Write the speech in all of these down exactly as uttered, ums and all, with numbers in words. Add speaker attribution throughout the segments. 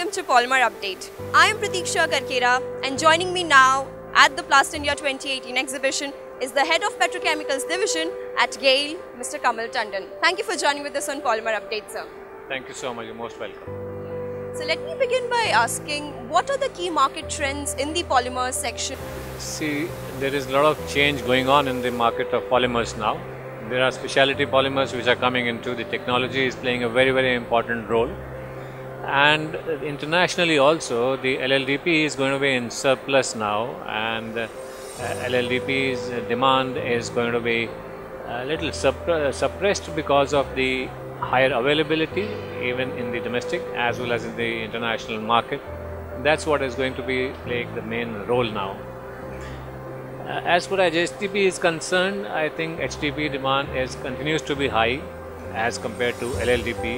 Speaker 1: welcome to Polymer Update. I am Pratiksha Karkera, and joining me now at the PLASTINDIA twenty eighteen exhibition is the head of Petrochemicals division at GAIL, Mister Kamal Tandon. Thank you for joining with us on Polymer Update, sir.
Speaker 2: Thank you so much. You're most welcome.
Speaker 1: So let me begin by asking, what are the key market trends in the polymers section?
Speaker 2: See, there is a lot of change going on in the market of polymers now. There are specialty polymers which are coming into. The technology is playing a very, very important role. And internationally also, the L L D P is going to be in surplus now, and uh, L L D P's demand is going to be a little supp suppressed because of the higher availability even in the domestic as well as in the international market. That's what is going to be playing the main role now. Uh, as far as H T P is concerned, I think H T P demand is continues to be high as compared to L L D P,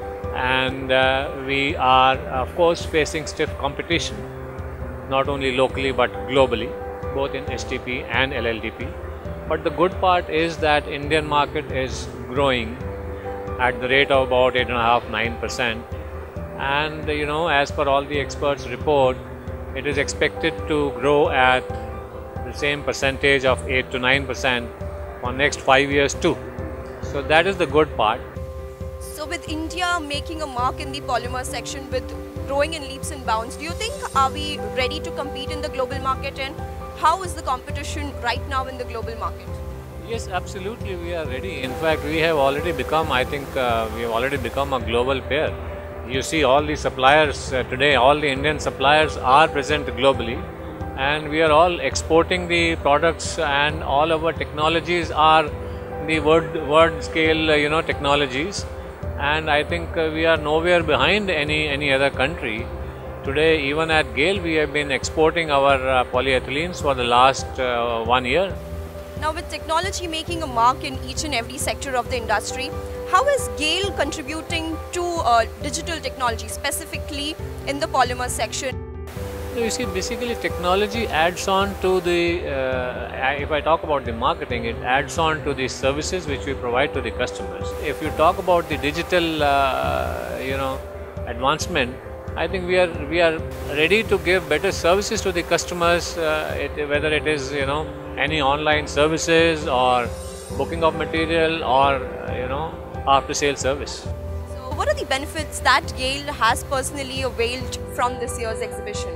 Speaker 2: and uh, we are of course facing stiff competition, not only locally but globally, both in H T P and L L D P. But the good part is that Indian market is growing at the rate of about eight point five to nine percent, and you know, as per all the experts report, it is expected to grow at the same percentage of eight to nine percent for next five years too. So that is the good part.
Speaker 1: So with India making a mark in the polymer section with growing in leaps and bounds, do you think are we ready to compete in the global market, and how is the competition right now in the global market?
Speaker 2: Yes, absolutely, we are ready. In fact, we have already become, I think, uh, we have already become a global player. You see all the suppliers uh, today, all the Indian suppliers are present globally, and we are all exporting the products, and all our technologies are the world, world scale, uh, you know, technologies. And I think uh, we are nowhere behind any, any other country. Today, even at GAIL, we have been exporting our uh, polyethylenes for the last uh, one year.
Speaker 1: Now, with technology making a mark in each and every sector of the industry, how is GAIL contributing to uh, digital technology, specifically in the polymer section?
Speaker 2: You see, basically technology adds on to the, uh, if I talk about the marketing, it adds on to the services which we provide to the customers. If you talk about the digital, uh, you know, advancement, I think we are we are ready to give better services to the customers, uh, it, whether it is, you know, any online services or booking of material or, uh, you know, after sale service.
Speaker 1: So what are the benefits that GAIL has personally availed from this year's exhibition?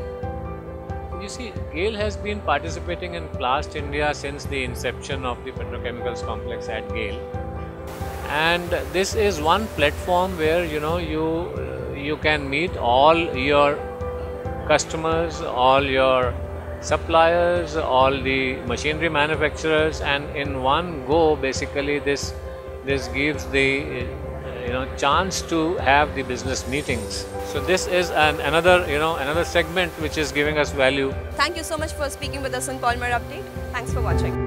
Speaker 2: You see, GAIL has been participating in PLASTINDIA since the inception of the petrochemicals complex at GAIL, and this is one platform where, you know, you you can meet all your customers, all your suppliers, all the machinery manufacturers, and in one go, basically this this gives the you know chance to have the business meetings. So this is an another you know another segment which is giving us value.
Speaker 1: Thank you so much for speaking with us on Polymer Update. Thanks for watching.